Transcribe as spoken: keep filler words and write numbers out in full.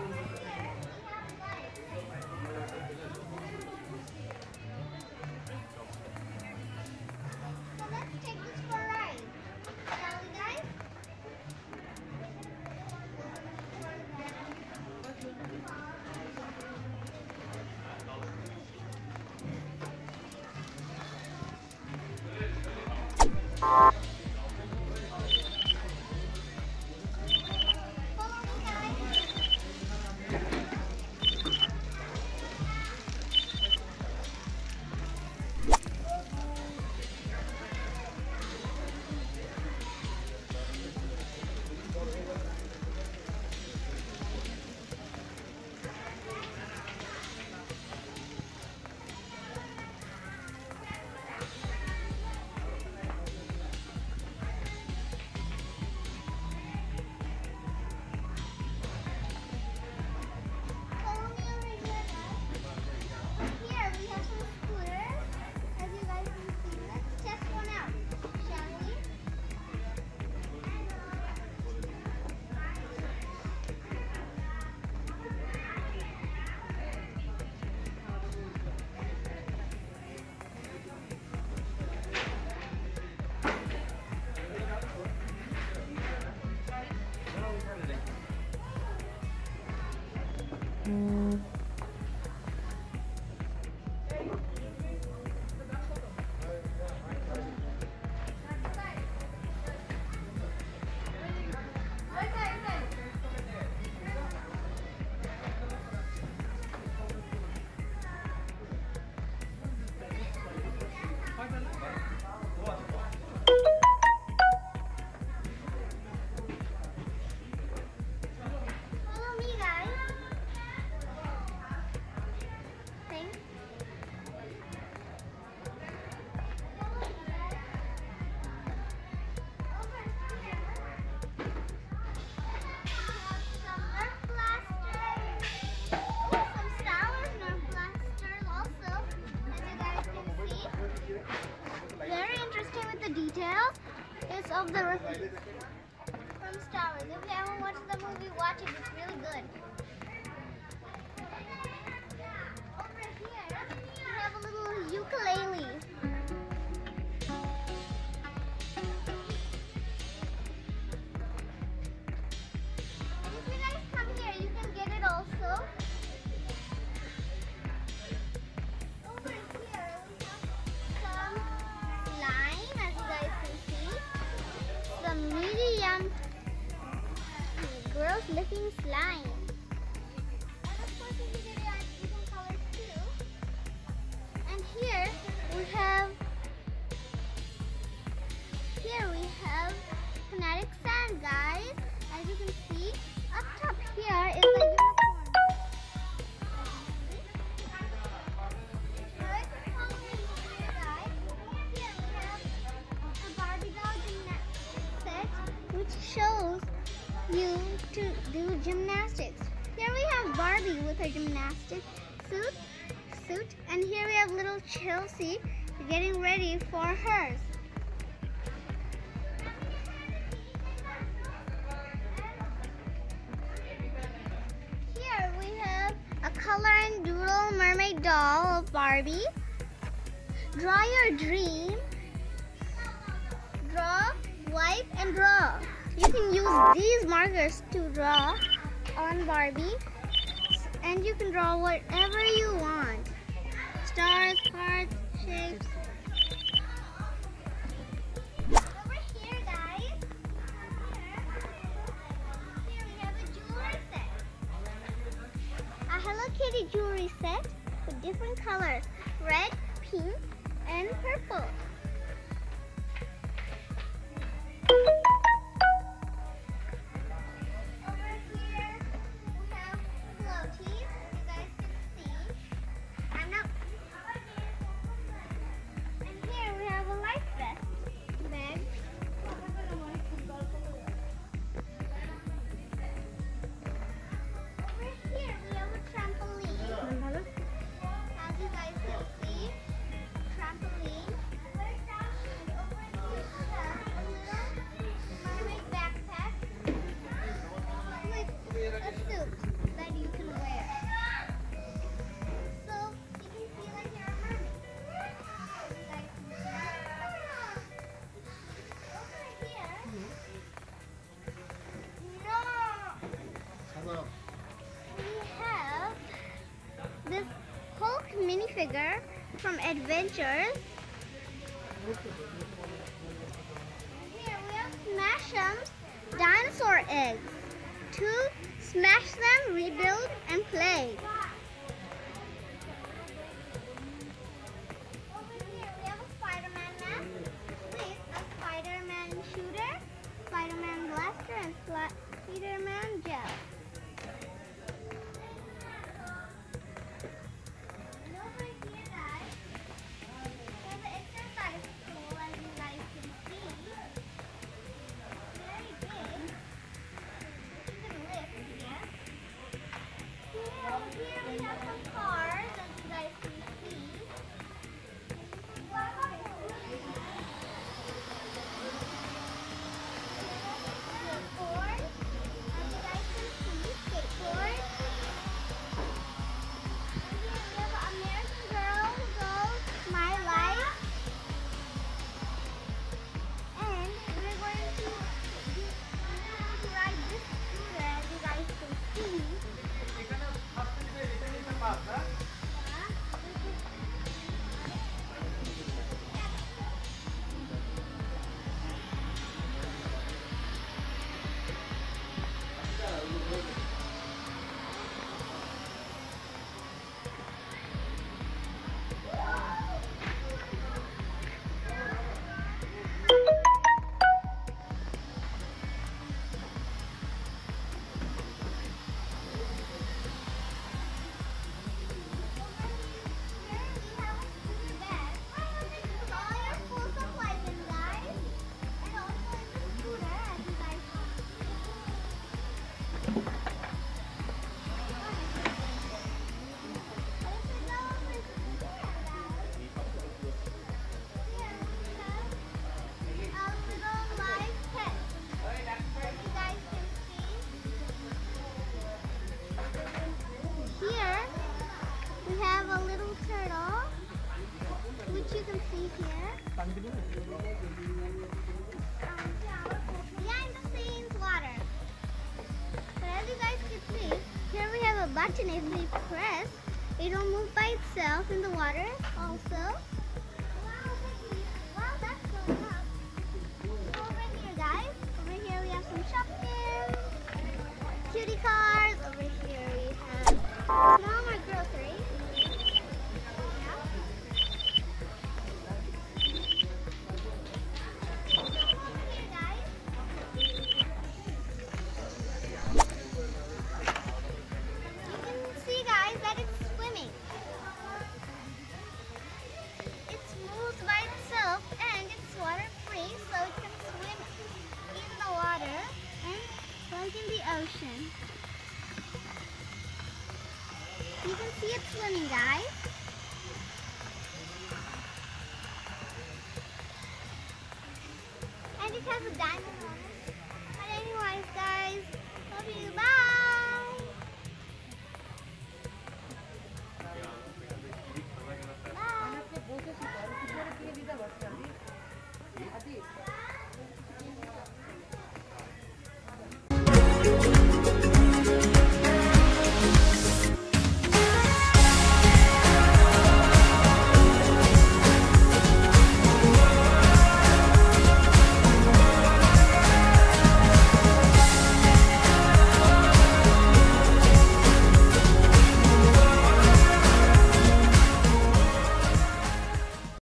let's take this for a ride. Shall we, guys? Follow me, guys. Thanks. Over here, some Nerf blasters. Oh, some Star Wars Nerf blasters also, as you guys can see. Very interesting with the details. It's of the Rookies from Star Wars. If you haven't watched the movie, watch it. It's really good. Over here, we have a little ukulele. And if you guys come here, you can get it also. Over here, we have some slime, as you guys can see. Some medium gross looking slime. And of course, if you get it on different colors too. And here we have here we have kinetic sand, guys. As you can see, up top here is the unicorn. Alright, follow me here, guys. Here we have a Barbie doll gymnastics set, which shows you to do gymnastics. Here we have Barbie with her gymnastic suit, suit, and here we have little Chelsea getting ready for hers. Here we have a color and doodle mermaid doll of Barbie. Draw your dream. Draw, wipe, and draw. You can use these markers to draw on Barbie, and you can draw whatever you want. Stars, hearts, shapes. Over here, guys. Here we have a jewelry set. A Hello Kitty jewelry set with different colors. Red, pink, and purple. A suit that We have this Hulk minifigure from Adventures. Here we have Smash'em dinosaur eggs. To smash them, rebuild, and play. Over here we have a Spider-Man mask with a Spider-Man shooter, Spider-Man blaster, and Spider-Man gel. And over here, guys, there's an exercise tool, as you guys can see. Very big. You can lift here. Here, over here we have some cars, as you guys can see. Skateboard, as you guys can see, skateboard. And here we have American Girl Goes My Life. And we're going to, do, we're going to ride this scooter, as you guys can see. You can see here. Behind the scenes water. But as you guys can see, here we have a button. If we press, it will move by itself in the water also. Wow, that's going up. Over here, guys. Over here we have some shopping. Cutie cars. Over here we have Walmart groceries. In the ocean. You can see it swimming, guys. And it has a diamond